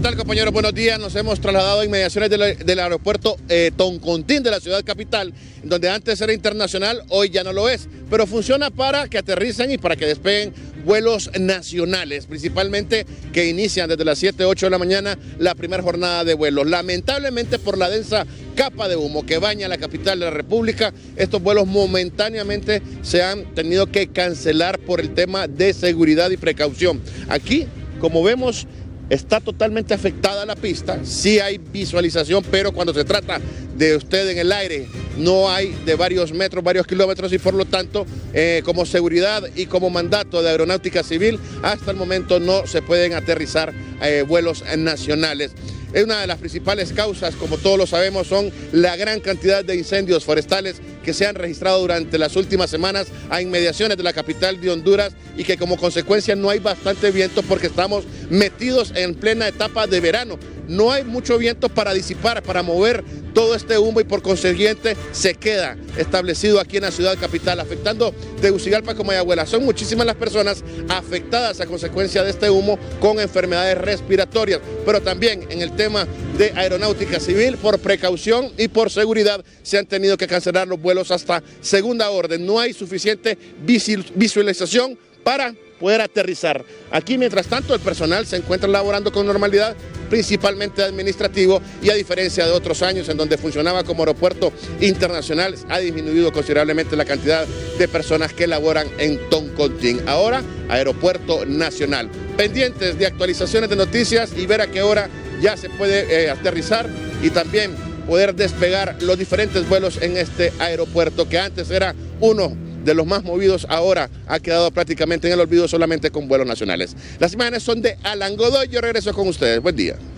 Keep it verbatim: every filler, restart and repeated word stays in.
tal, compañeros? Buenos días. Nos hemos trasladado a inmediaciones del, del aeropuerto eh, Toncontín de la ciudad capital, donde antes era internacional, hoy ya no lo es, pero funciona para que aterricen y para que despeguen vuelos nacionales, principalmente que inician desde las siete, ocho de la mañana la primera jornada de vuelos. Lamentablemente, por la densa capa de humo que baña la capital de la República, estos vuelos momentáneamente se han tenido que cancelar por el tema de seguridad y precaución. Aquí, como vemos, está totalmente afectada la pista, sí hay visualización, pero cuando se trata de usted en el aire, no hay de varios metros, varios kilómetros, y por lo tanto, eh, como seguridad y como mandato de Aeronáutica Civil, hasta el momento no se pueden aterrizar eh, vuelos nacionales. Es una de las principales causas, como todos lo sabemos, son la gran cantidad de incendios forestales que se han registrado durante las últimas semanas a inmediaciones de la capital de Honduras y que como consecuencia no hay bastante viento porque estamos metidos en plena etapa de verano. No hay mucho viento para disipar, para mover todo este humo, y por consiguiente se queda establecido aquí en la ciudad capital, afectando Tegucigalpa como Mayagüela. Son muchísimas las personas afectadas a consecuencia de este humo con enfermedades respiratorias, pero también en el tema de Aeronáutica Civil, por precaución y por seguridad, se han tenido que cancelar los vuelos hasta segunda orden. No hay suficiente visualización para poder aterrizar. Aquí, mientras tanto, el personal se encuentra laborando con normalidad, principalmente administrativo, y a diferencia de otros años en donde funcionaba como aeropuerto internacional, ha disminuido considerablemente la cantidad de personas que laboran en Toncontín. Ahora, aeropuerto nacional. Pendientes de actualizaciones de noticias y ver a qué hora ya se puede eh, aterrizar y también poder despegar los diferentes vuelos en este aeropuerto, que antes era uno de los más movidos, ahora ha quedado prácticamente en el olvido solamente con vuelos nacionales. Las imágenes son de Alan Godoy, yo regreso con ustedes. Buen día.